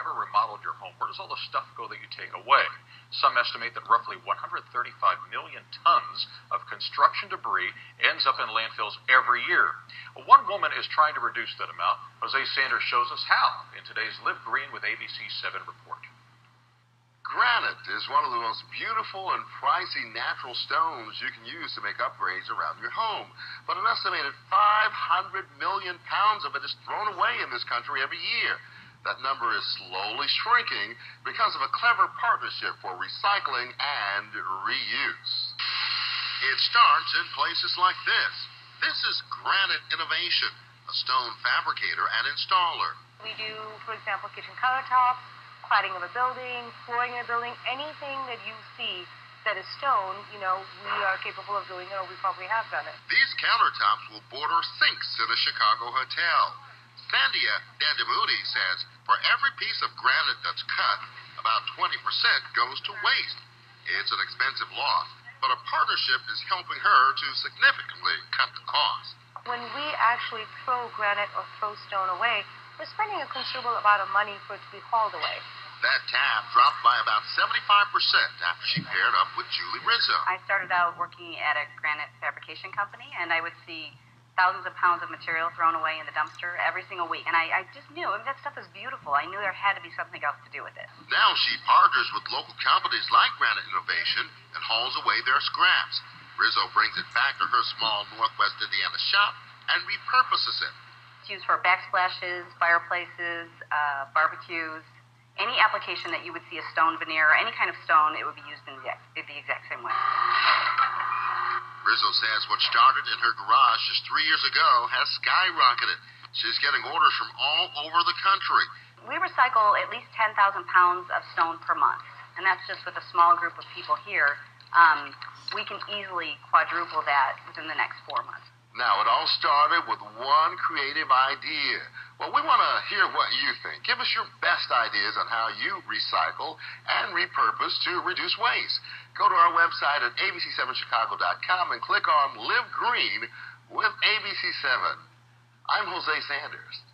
ever remodeled your home, where does all the stuff go that you take away? Some estimate that roughly 135 million tons of construction debris ends up in landfills every year. One woman is trying to reduce that amount. Jose Sanders shows us how in today's Live Green with ABC 7 report. Granite is one of the most beautiful and pricey natural stones you can use to make upgrades around your home. But an estimated 500 million pounds of it is thrown away in this country every year. That number is slowly shrinking because of a clever partnership for recycling and reuse. It starts in places like this. This is Granite Innovation, a stone fabricator and installer. We do, for example, kitchen countertops, cladding of a building, flooring in a building, anything that you see that is stone, we are capable of doing it, or we probably have done it. These countertops will border sinks in a Chicago hotel. Sandia Dandamudi says for every piece of granite that's cut, about 20% goes to waste. It's an expensive loss, but a partnership is helping her to significantly cut the cost. When we actually throw granite or throw stone away, we're spending a considerable amount of money for it to be hauled away. That tab dropped by about 75% after she paired up with Julie Rizzo. I started out working at a granite fabrication company, and I would see thousands of pounds of material thrown away in the dumpster every single week. And I just knew, that stuff is beautiful. I knew there had to be something else to do with it. Now she partners with local companies like Granite Innovation and hauls away their scraps. Rizzo brings it back to her small Northwest Indiana shop and repurposes it. It's used for backsplashes, fireplaces, barbecues. Any application that you would see a stone veneer or any kind of stone, it would be used in the exact same way. Rizzo says what started in her garage just 3 years ago has skyrocketed. She's getting orders from all over the country. We recycle at least 10,000 pounds of stone per month, and that's just with a small group of people here. We can easily quadruple that within the next 4 months. Now, it all started with one creative idea. Well, we want to hear what you think. Give us your best ideas on how you recycle and repurpose to reduce waste. Go to our website at abc7chicago.com and click on Live Green with ABC7. I'm Jose Sanders.